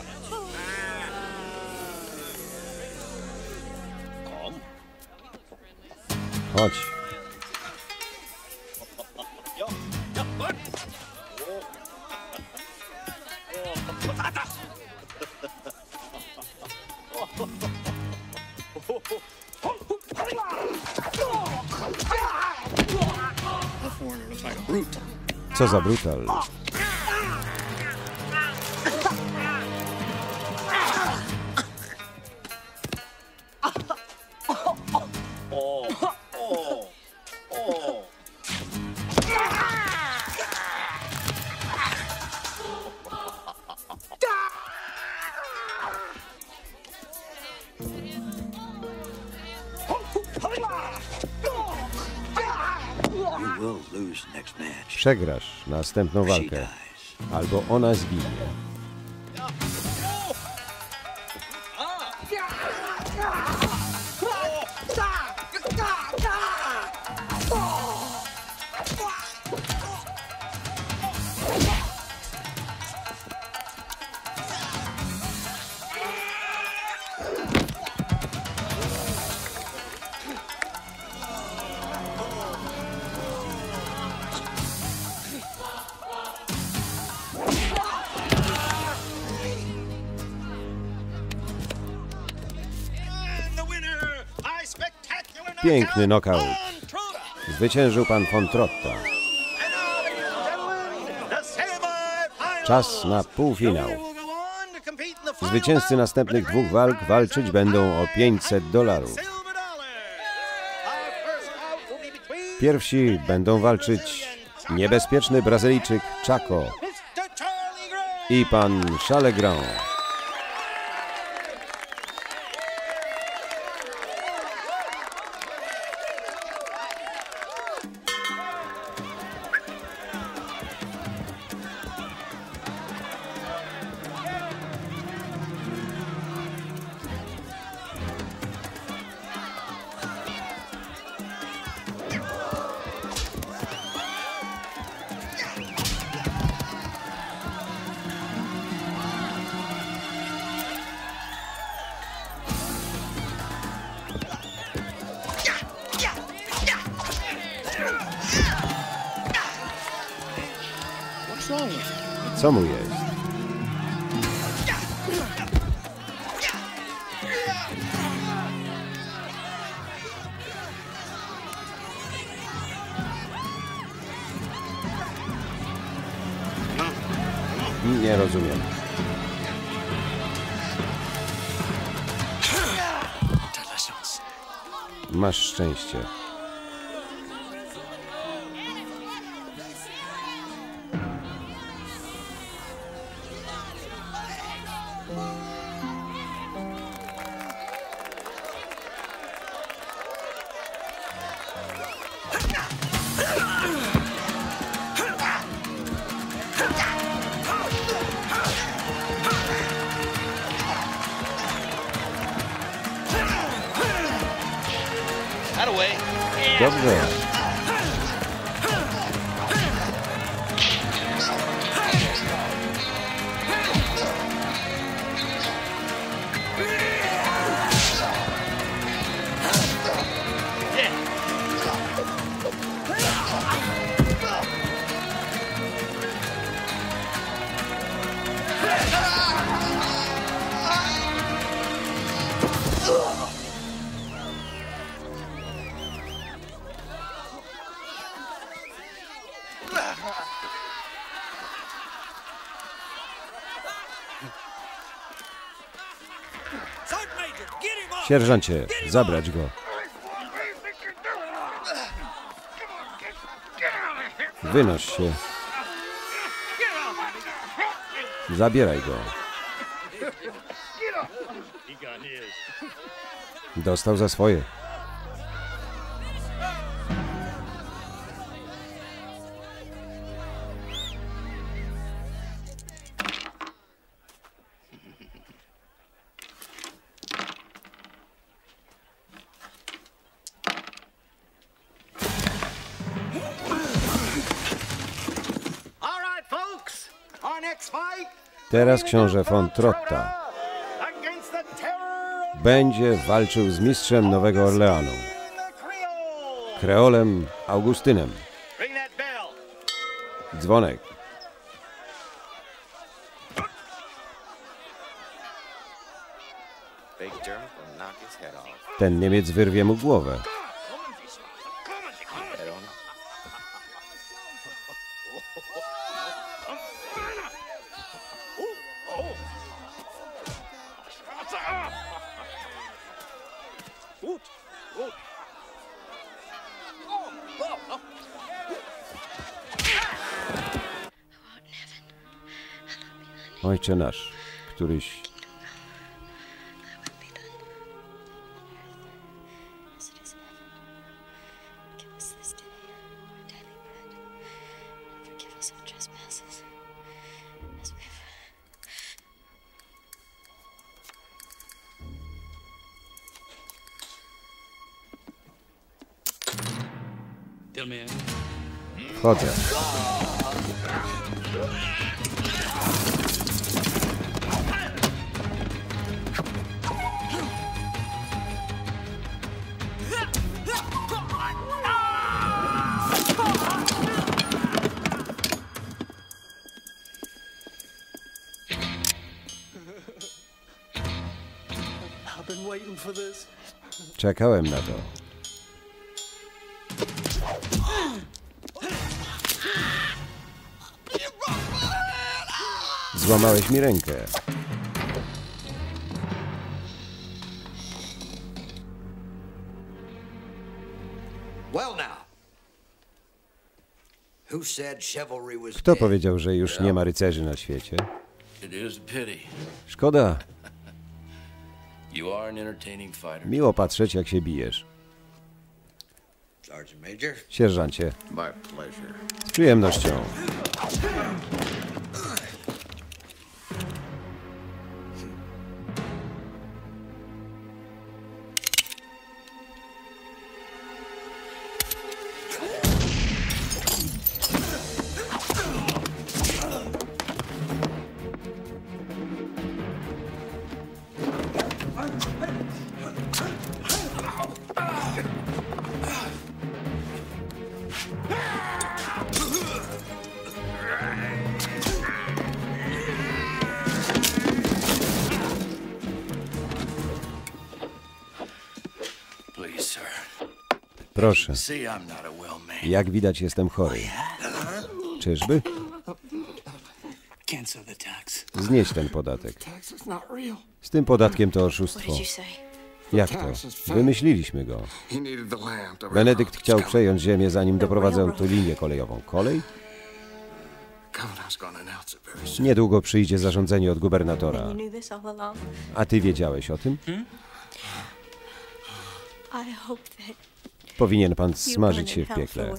Chodź. Co za brutal. You will lose next match. Przegrasz następną She walkę. dies. Albo ona zginie. Piękny knockout. Zwyciężył pan von Trotta. Czas na półfinał. Zwycięzcy następnych dwóch walk walczyć będą o pięćset dolarów. Pierwsi będą walczyć niebezpieczny Brazylijczyk Chaco i pan Chalegrand. Co mu jest? Nie rozumiem. Masz szczęście. Dobrze. Sierżancie, zabrać go. Wynoś się. Zabieraj go. Dostał za swoje. Teraz książę von Trotta będzie walczył z mistrzem Nowego Orleanu, Kreolem Augustynem. Dzwonek. Ten Niemiec wyrwie mu głowę. Ojcze nasz, któryś wchodzę. Czekałem na to. Złamałeś mi rękę. Kto powiedział, że już nie ma rycerzy na świecie? Szkoda. Miło patrzeć, jak się bijesz. Sierżancie. Z przyjemnością. Proszę. Jak widać, jestem chory. Czyżby? Znieś ten podatek. Z tym podatkiem to oszustwo. Jak to? Wymyśliliśmy go. Benedykt chciał przejąć ziemię, zanim doprowadzał tu linię kolejową. Kolej? Niedługo przyjdzie zarządzenie od gubernatora. A ty wiedziałeś o tym? Powinien pan smażyć się w piekle.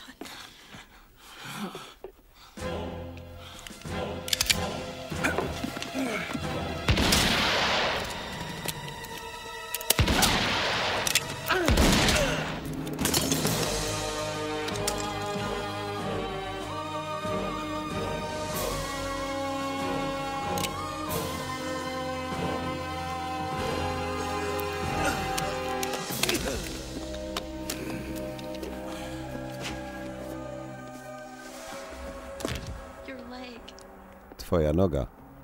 Twoja noga.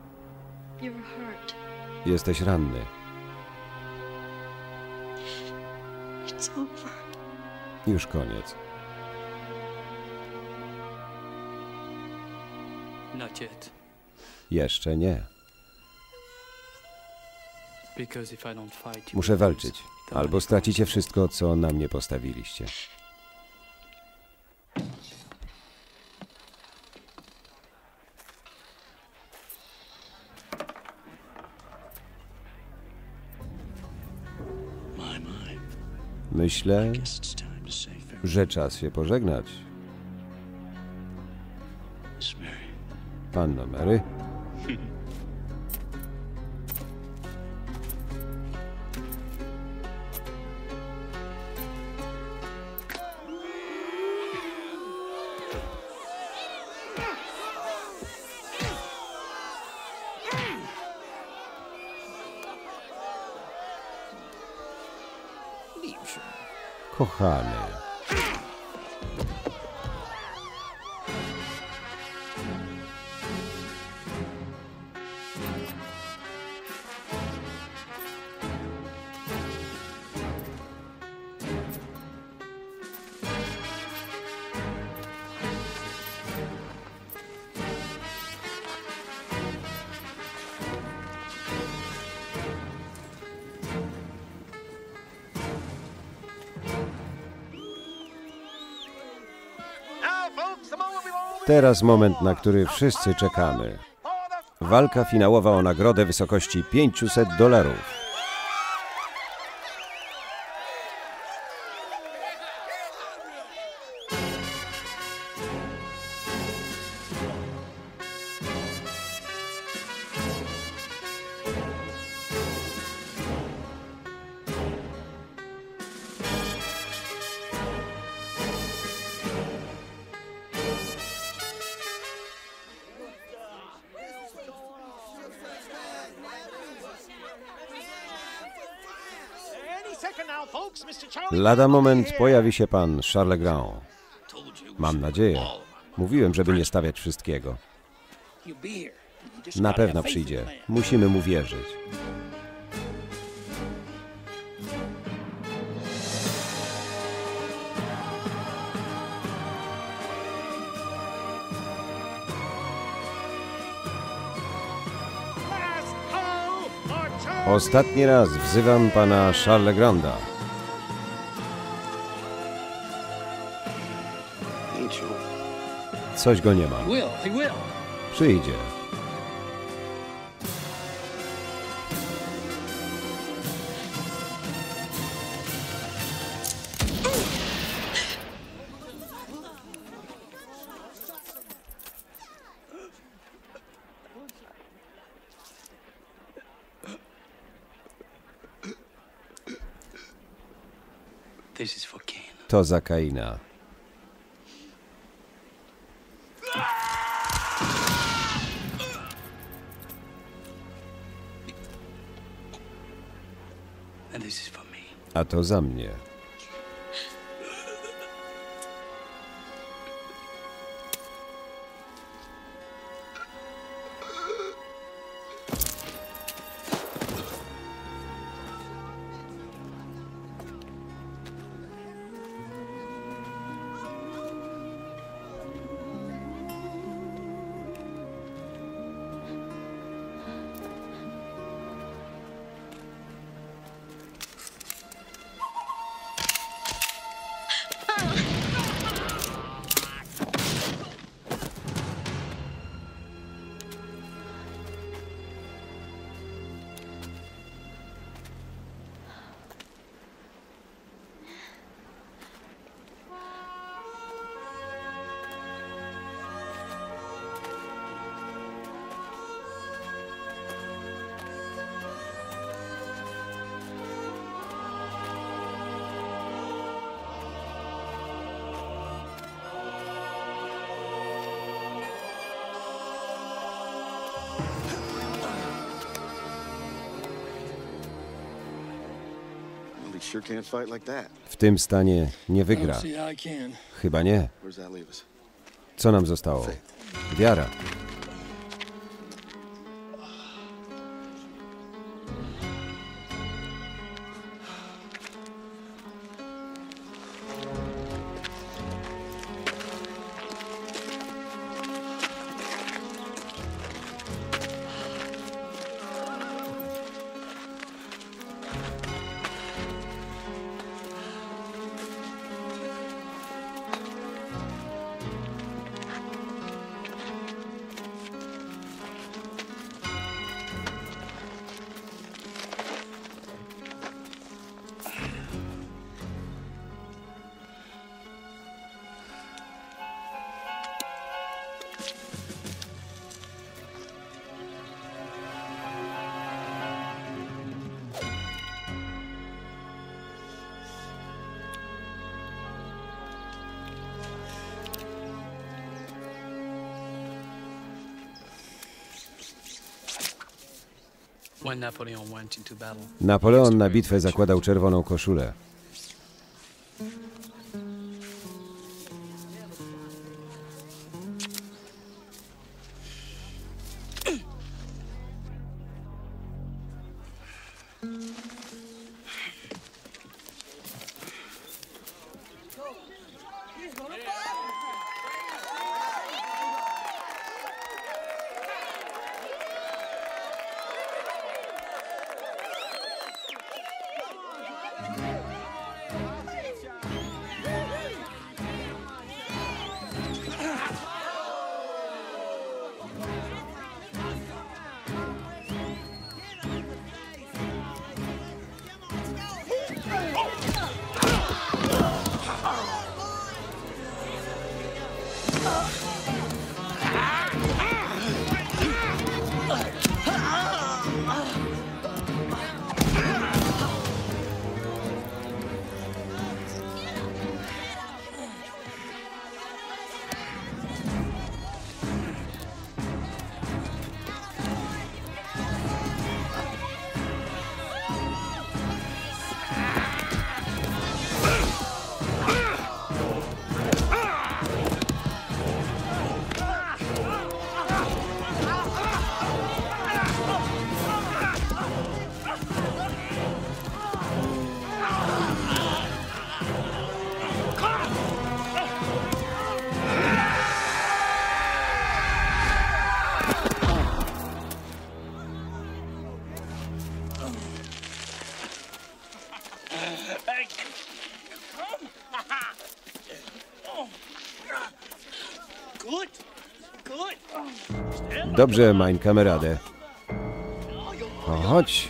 Jesteś ranny. Już koniec. Jeszcze nie. Because if I don't fight, you Muszę will walczyć. lose the Albo money. stracicie wszystko, co na mnie postawiliście. My, my. Myślę, Guess it's time to say farewell, że czas się pożegnać. Miss Mary. Panno Mary. Kochany. Teraz moment, na który wszyscy czekamy. Walka finałowa o nagrodę w wysokości pięćset dolarów. Lada moment pojawi się pan Charles Grand. Mam nadzieję. Mówiłem, żeby nie stawiać wszystkiego. Na pewno przyjdzie. Musimy mu wierzyć. Ostatni raz wzywam pana Charles Granda. Coś go nie ma. Will, he will. Przyjdzie. This is for Cain. To za Kaina. And this is for me. A to za mnie. W tym stanie nie wygra. Chyba nie. Co nam zostało? Wiara. When Napoleon went into battle, Napoleon na bitwę zakładał czerwoną koszulę. Dobrze, mein Kamerade. O, chodź.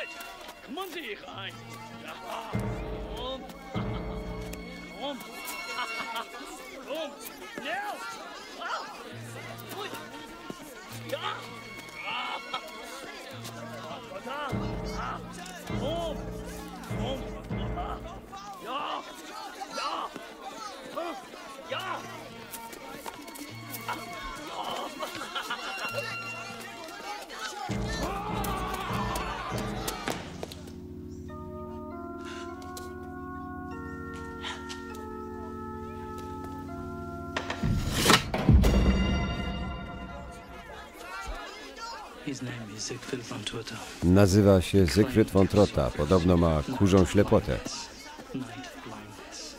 his name is Siegfried von Trotha. Nazywa się Siegfried von Trotha. Podobno ma kurzą ślepotę. Night blindness.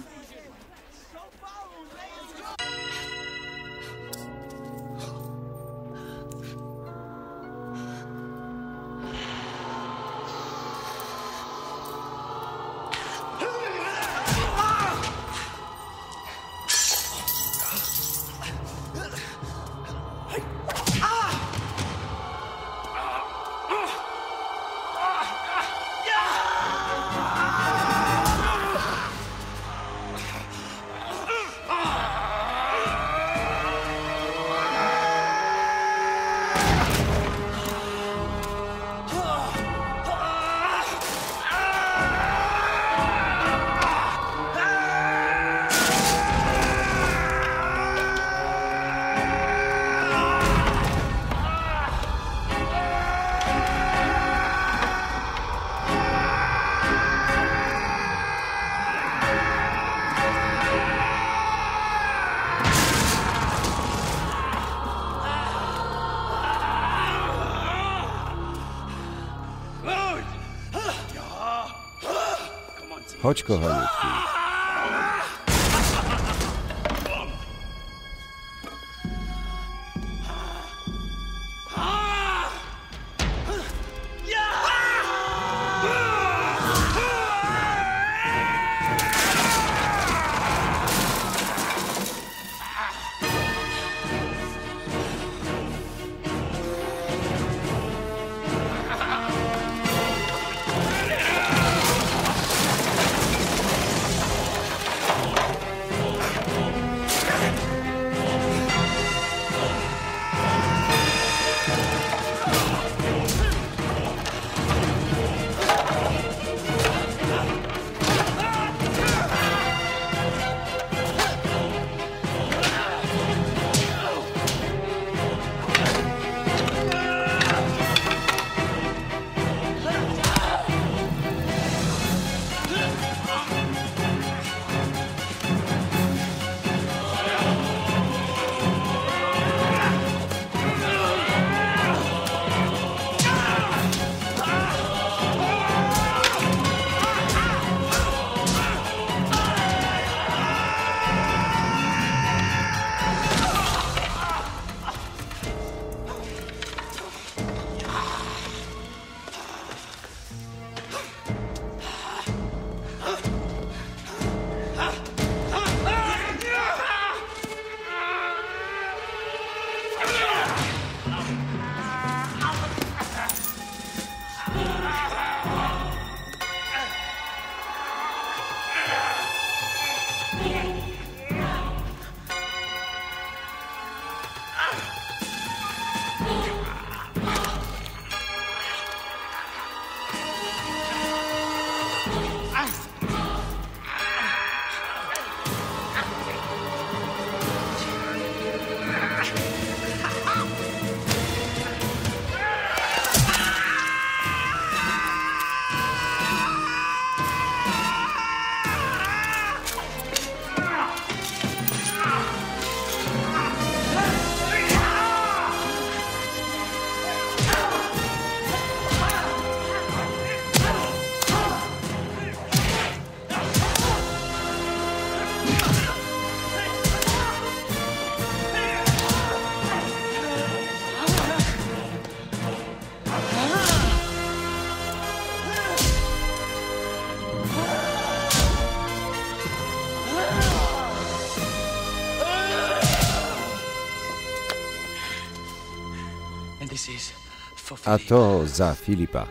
Chodź, kochaniutki. A to za Filipa.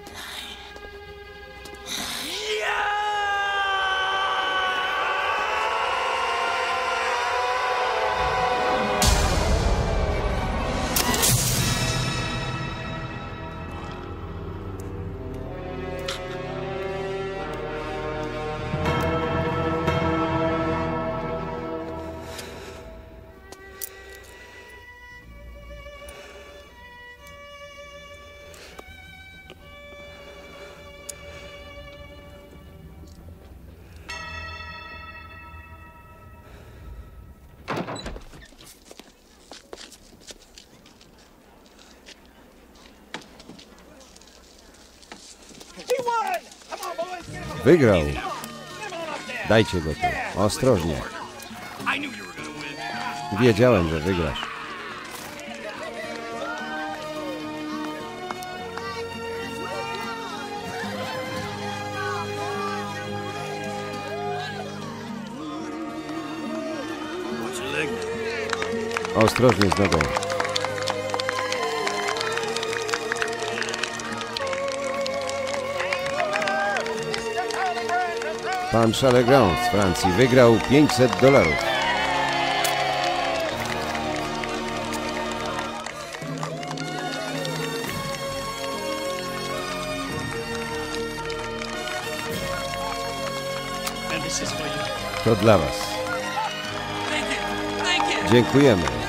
Wygrał. Dajcie go tu. Ostrożnie. Wiedziałem, że wygrasz. Ostrożnie z nogą. Pan Chalegrand z Francji wygrał pięćset dolarów. To dla was. Dziękujemy.